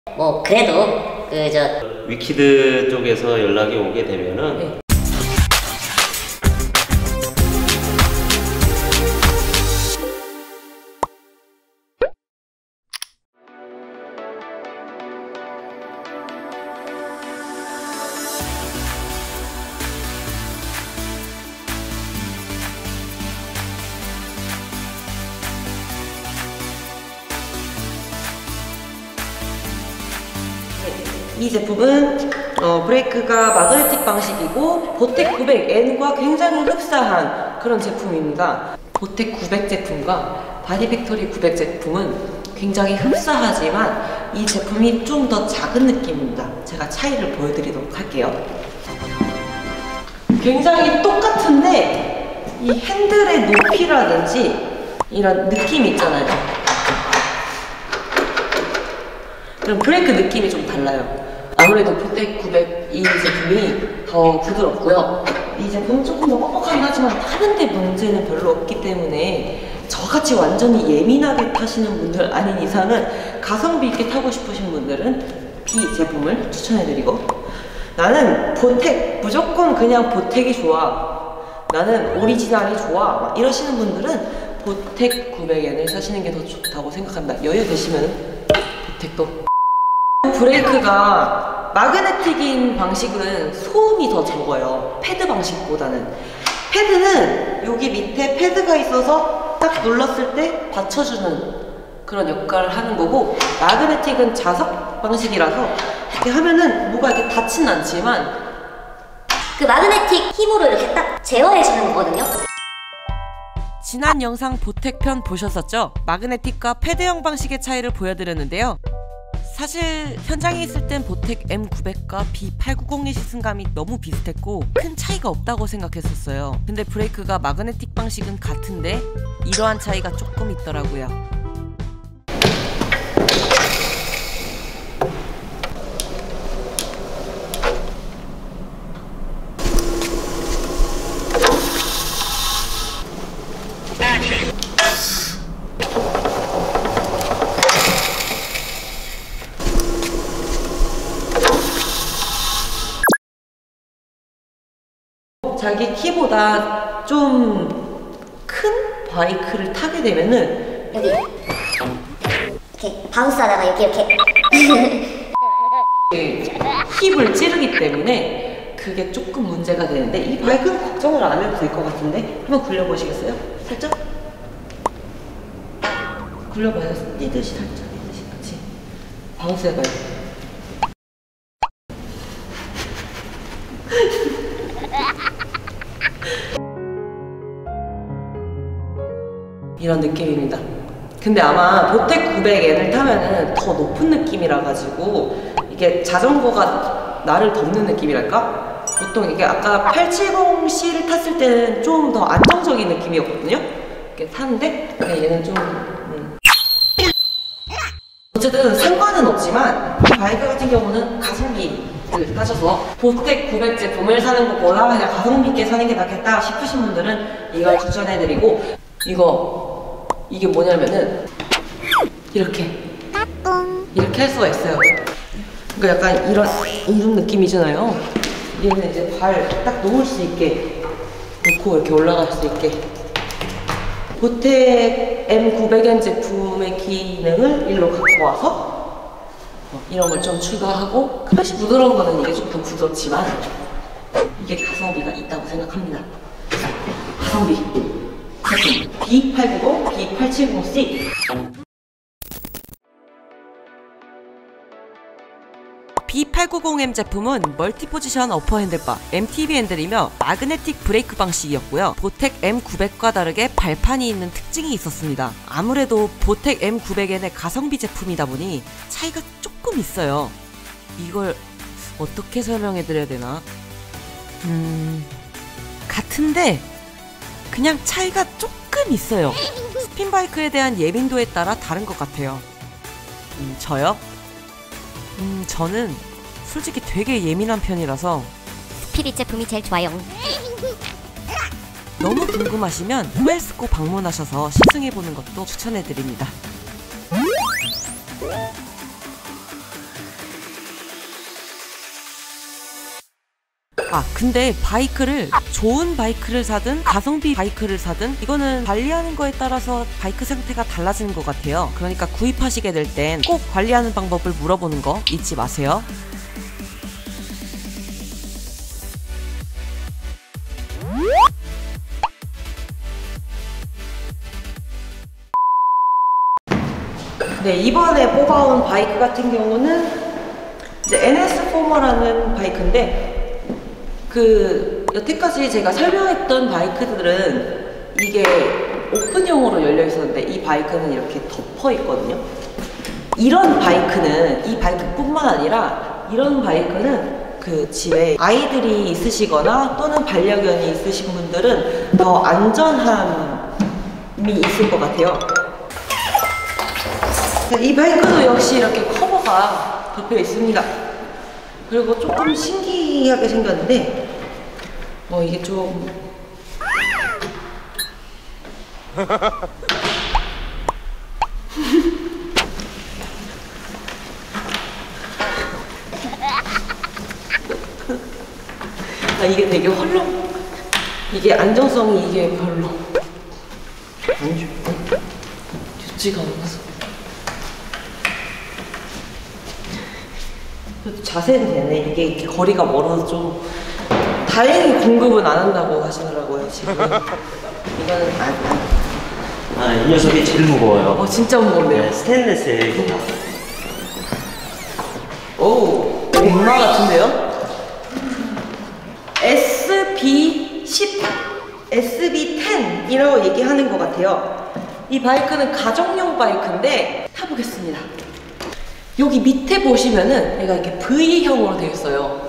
뭐 그래도 위키드 쪽에서 연락이 오게 되면은 네. 이 제품은 브레이크가 마그네틱 방식이고 보텍 900N과 굉장히 흡사한 그런 제품입니다. 보텍 900 제품과 바디팩토리 900 제품은 굉장히 흡사하지만 이 제품이 좀 더 작은 느낌입니다. 제가 차이를 보여드리도록 할게요. 굉장히 똑같은데 이 핸들의 높이라든지 이런 느낌이 있잖아요. 그럼 브레이크 느낌이 좀 달라요. 아무래도 보텍 900 이 제품이 더 부드럽고요. 이 제품은 조금 더 뻑뻑하긴 하지만 타는데 문제는 별로 없기 때문에 저같이 완전히 예민하게 타시는 분들 아닌 이상은 가성비 있게 타고 싶으신 분들은 B 제품을 추천해드리고, 나는 보텍, 무조건 그냥 보텍이 좋아, 나는 오리지널이 좋아 막 이러시는 분들은 보텍 900N을 사시는 게 더 좋다고 생각합니다. 여유 되시면 보텍도. 브레이크가 마그네틱인 방식은 소음이 더 적어요. 패드 방식보다는. 패드는 여기 밑에 패드가 있어서 딱 눌렀을 때 받쳐주는 그런 역할을 하는 거고, 마그네틱은 자석 방식이라서 이렇게 하면은 뭐가 이렇게 닿진 않지만 그 마그네틱 힘으로 이렇게 딱 제어해주는 거거든요. 지난 영상 보텍 편 보셨었죠? 마그네틱과 패드형 방식의 차이를 보여드렸는데요. 사실 현장에 있을 땐 보텍 M900과 B890의 시승감이 너무 비슷했고 큰 차이가 없다고 생각했었어요. 근데 브레이크가 마그네틱 방식은 같은데 이러한 차이가 조금 있더라고요. 자기 키보다 좀 큰 바이크를 타게 되면은 여기 이렇게 바운스하다가 이렇게 힙을 찌르기 때문에 그게 조금 문제가 되는데, 이 바이크는 걱정을 안 해도 될 것 같은데 한번 굴려보시겠어요? 살짝? 굴려봐요. 뛰듯이 살짝, 뛰듯이 같이 바운스 해봐요. 이런 느낌입니다. 근데 아마 보텍 900N을 타면은 더 높은 느낌이라 가지고 이게 자전거가 나를 덮는 느낌이랄까? 보통 이게 아까 870C를 탔을 때는 좀 더 안정적인 느낌이었거든요? 이렇게 타는데 얘는 좀 어쨌든 상관은 없지만 이 바이크 같은 경우는 가성비를 따져서 보텍 900 제품을 사는 것보다 그냥 가성비 있게 사는 게 낫겠다 싶으신 분들은 이걸 추천해드리고, 이게 뭐냐면은 이렇게 할 수가 있어요. 그러니까 약간 이런 느낌이잖아요. 얘는 이제 발 딱 놓을 수 있게 놓고 이렇게 올라갈 수 있게. 보텍 M900N 제품의 기능을 일로 갖고 와서 이런 걸 좀 추가하고, 사실 부드러운 거는 이게 조금 부드럽지만 이게 가성비가 있다고 생각합니다. 가성비 B890, B870C. B890M 제품은 멀티포지션 어퍼 핸들바, MTB 핸들이며 마그네틱 브레이크 방식이었고요. 보텍 M900과 다르게 발판이 있는 특징이 있었습니다. 아무래도 보텍 M900N의 가성비 제품이다 보니 차이가 조금 있어요. 이걸 어떻게 설명해드려야 되나? 같은데 그냥 차이가 조금 있어요. 스핀바이크에 대한 예민도에 따라 다른 것 같아요. 저요? 저는 솔직히 되게 예민한 편이라서 스피릿 제품이 제일 좋아요. 너무 궁금하시면 후엘스코 방문하셔서 시승해보는 것도 추천해드립니다. 아 근데 바이크를 좋은 바이크를 사든 가성비 바이크를 사든 이거는 관리하는 거에 따라서 바이크 상태가 달라지는 것 같아요. 그러니까 구입하시게 될 땐 꼭 관리하는 방법을 물어보는 거 잊지 마세요. 네, 이번에 뽑아온 바이크 같은 경우는 이제 NS 포머라는 바이크인데 여태까지 제가 설명했던 바이크들은 이게 오픈형으로 열려 있었는데 이 바이크는 이렇게 덮어 있거든요. 이런 바이크는 이 바이크뿐만 아니라 이런 바이크는 집에 아이들이 있으시거나 또는 반려견이 있으신 분들은 더 안전함이 있을 것 같아요. 이 바이크도 역시 이렇게 커버가 덮여 있습니다. 그리고 조금 신기하게 생겼는데 이게 좀 이게 되게 이게 안정성이 이게 별로 안 좋지가 않아서 자세는 되네. 이게 이렇게 거리가 멀어서 좀 다행히 공급은 안 한다고 하시더라고요 지금. 이거는 이 녀석이 제일 무거워요. 진짜 무겁네요. 네, 스테인레스예요. 오, 백마 같은데요? SB10, SB10이라고 얘기하는 것 같아요. 이 바이크는 가정용 바이크인데 타보겠습니다. 여기 밑에 보시면은 얘가 이렇게 V형으로 되어 있어요.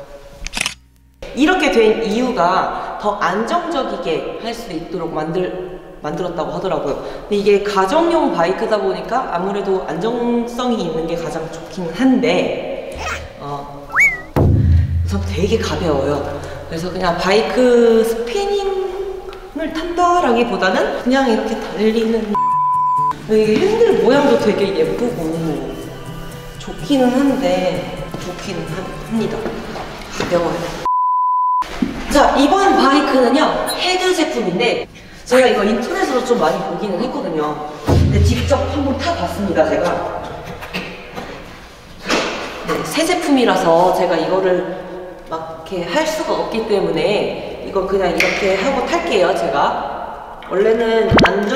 이렇게 된 이유가 더 안정적이게 할 수 있도록 만들었다고 하더라고요. 근데 이게 가정용 바이크다 보니까 아무래도 안정성이 있는 게 가장 좋긴 한데 우선 되게 가벼워요. 그래서 그냥 바이크 스피닝을 탄다라기보다는 그냥 이렇게 달리는 이게 핸들 모양도 되게 예쁘고 좋기는 합니다. 가벼워요. 자, 이번 바이크는요 헤드 제품인데 제가 이거 인터넷으로 좀 많이 보기는 했거든요. 근데 직접 한번 타봤습니다. 제가 새 제품이라서 제가 이거를 막 이렇게 할 수가 없기 때문에 이거 그냥 이렇게 하고 탈게요. 제가 원래는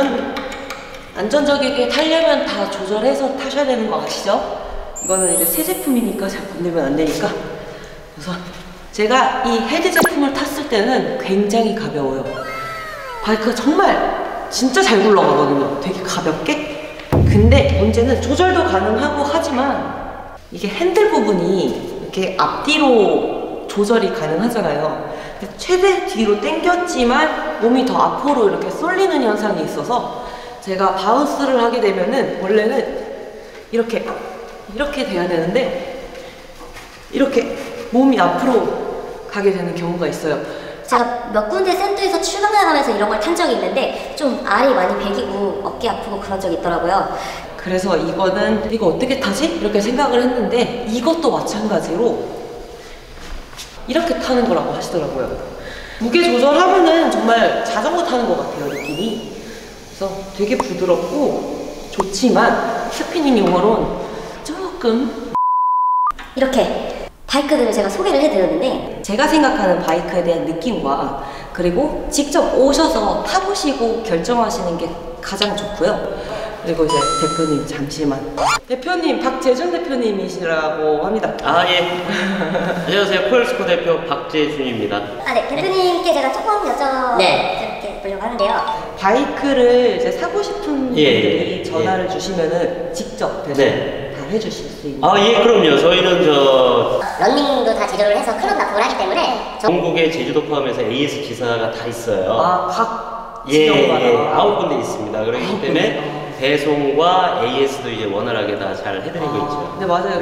안전적이게 타려면 다 조절해서 타셔야 되는 거 아시죠? 이거는 이제 새 제품이니까 잘 건들면 안 되니까. 그래서 제가 이 헤드 제품을 탔을 때는 굉장히 가벼워요. 바이크가 정말 진짜 잘 굴러가거든요. 되게 가볍게. 근데 문제는 조절도 가능하고 하지만 이게 핸들 부분이 이렇게 앞뒤로 조절이 가능하잖아요. 최대 뒤로 당겼지만 몸이 더 앞으로 이렇게 쏠리는 현상이 있어서 제가 바운스를 하게 되면은 원래는 이렇게 돼야 되는데 이렇게 몸이 앞으로 가게 되는 경우가 있어요. 제가 몇 군데 샌드에서 출강하면서 이런 걸 탄 적이 있는데 좀 알이 많이 베기고 어깨 아프고 그런 적이 있더라고요. 그래서 이거 어떻게 타지? 이렇게 생각을 했는데 이것도 마찬가지로 이렇게 타는 거라고 하시더라고요. 무게 조절하면은 정말 자전거 타는 것 같아요, 느낌이. 그래서 되게 부드럽고 좋지만 스피닝 용어로는 조금 이렇게 바이크들을 제가 소개를 해드렸는데 제가 생각하는 바이크에 대한 느낌과 그리고 직접 오셔서 타보시고 결정하시는 게 가장 좋고요. 그리고 이제 대표님 잠시만. 대표님 박재준 대표님이시라고 합니다. 예. 안녕하세요. 포엘스코 대표 박재준입니다. 네, 대표님께 제가 조금 이렇게 보려고 하는데요. 바이크를 이제 사고 싶은 분들이 예. 전화를 주시면은 직접 배송 다 해주실 수 있는. 예, 그럼요. 저희는 런닝도 다 제조를 해서 클럽 납품을 하기 때문에 전국에 제주도 포함해서 AS 기사가 다 있어요. 각 예, 지역마다 9군데 있습니다. 그렇기 때문에 배송과 AS도 이제 원활하게 다 잘 해드리고 있죠. 네, 맞아요.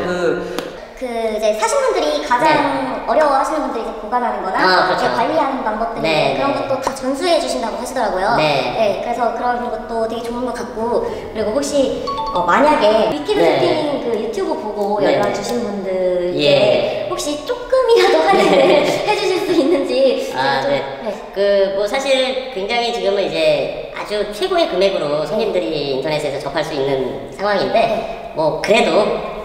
이제 사신 분들이 가장 어려워하시는 분들이 이제 보관하는 거나 그렇죠. 관리하는 방법들 그런 것도 다 전수해 주신다고 하시더라고요. 그래서 그런 것도 되게 좋은 것 같고, 그리고 혹시 만약에 위키드 쇼핑 그 유튜브 보고 연락 주신 분들께 혹시 조금이라도 할인을 해주실 수 있는지. 아, 좀, 네. 뭐 사실 굉장히 지금은 이제 아주 최고의 금액으로 손님들이 인터넷에서 접할 수 있는 상황인데, 뭐 그래도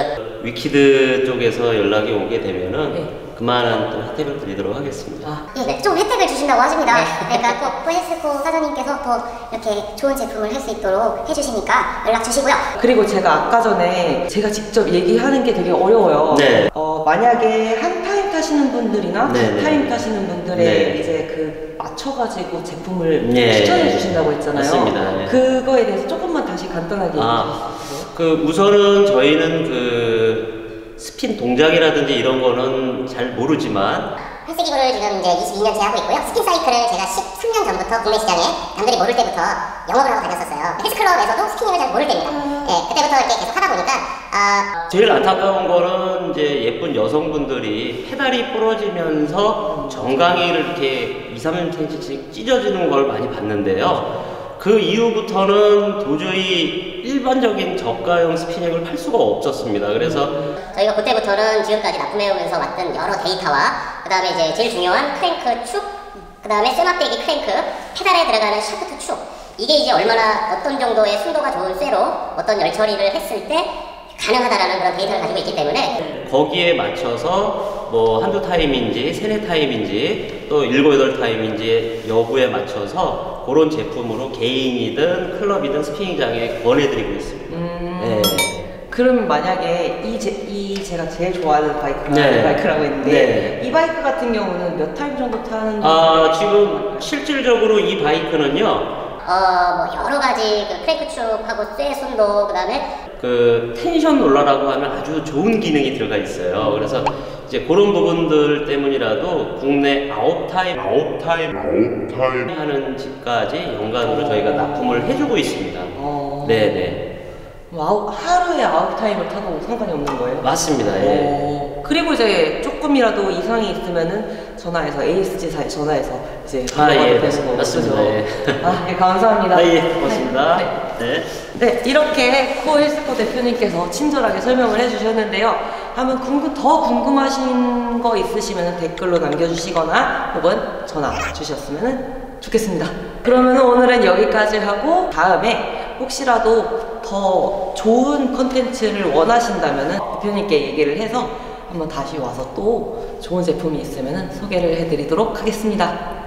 위키드 쪽에서 연락이 오게 되면은 네. 그만한 또 혜택을 드리도록 하겠습니다. 네, 좀 혜택을 주신다고 하십니다. 그러니까 꼭 포에스코 사장님께서 더 이렇게 좋은 제품을 할 수 있도록 해주시니까 연락 주시고요. 그리고 제가 아까 전에 제가 직접 얘기하는 게 되게 어려워요. 네. 만약에 한 타임 타시는 분들이나 네, 두 네. 타임 타시는 분들의 네. 이제 그 맞춰가지고 제품을 네. 추천해 주신다고 했잖아요. 맞습니다. 네. 그거에 대해서 조금만 다시 간단하게 얘기해 아, 주세요. 우선은 저희는 스핀 동작이라든지 이런 거는 잘 모르지만 헬스기구를 지금 이제 22년째 하고 있고요. 스킨 사이클을 제가 13년 전부터 국내 시장에 남들이 모를 때부터 영업을 하고 다녔었어요. 헬스클럽에서도 스키닝을 잘 모를 때입니다. 네, 그때부터 이렇게 계속 하다 보니까 제일 안타까운 거는 이제 예쁜 여성분들이 페달이 부러지면서 정강이를 이렇게 2, 3cm씩 찢어지는 걸 많이 봤는데요. 그 이후부터는 도저히 일반적인 저가형 스피닝을 팔 수가 없었습니다. 그래서 저희가 그때부터는 지금까지 납품해오면서 왔던 여러 데이터와 그 다음에 이제 제일 중요한 크랭크 축, 그 다음에 쇠막대기 크랭크, 페달에 들어가는 샤프트 축, 이게 이제 얼마나 어떤 정도의 순도가 좋은 쇠로 어떤 열 처리를 했을 때 가능하다라는 그런 데이터를 가지고 있기 때문에 거기에 맞춰서 뭐 한두 타임인지 세네 타임인지 또 7, 8타임인지 여부에 맞춰서 그런 제품으로 개인이든 클럽이든 스피닝장에 권해드리고 있습니다. 네. 그럼 만약에 제가 제일 좋아하는 바이크가 네. 바이크라고 했는데 네. 이 바이크 같은 경우는 몇 타임 정도 타는? 지금 실질적으로 이 바이크는요. 뭐 여러 가지 그 크랭크 축하고 쇠 순도 그 다음에 텐션 롤러라고 하면 아주 좋은 기능이 들어가 있어요. 그래서 이제 그런 부분들 때문이라도 국내 아웃타임 하는 집까지 연간으로 저희가 납품을 해주고 있습니다. 네네. 하루에 아웃타임을 타도 상관이 없는 거예요? 맞습니다. 예. 그리고 이제 조금이라도 이상이 있으면은 전화해서 ASG 전화해서 이제 예, 되는 거고. 맞습니다. 그죠? 예. 예, 감사합니다. 예, 고맙습니다. 네. 네, 이렇게 코헬스코 대표님께서 친절하게 설명을 해주셨는데요. 한번 더 궁금하신 거 있으시면 댓글로 남겨주시거나 혹은 전화 주셨으면 좋겠습니다. 그러면 오늘은 여기까지 하고 다음에 혹시라도 더 좋은 컨텐츠를 원하신다면 대표님께 얘기를 해서 한번 다시 와서 또 좋은 제품이 있으면 소개를 해드리도록 하겠습니다.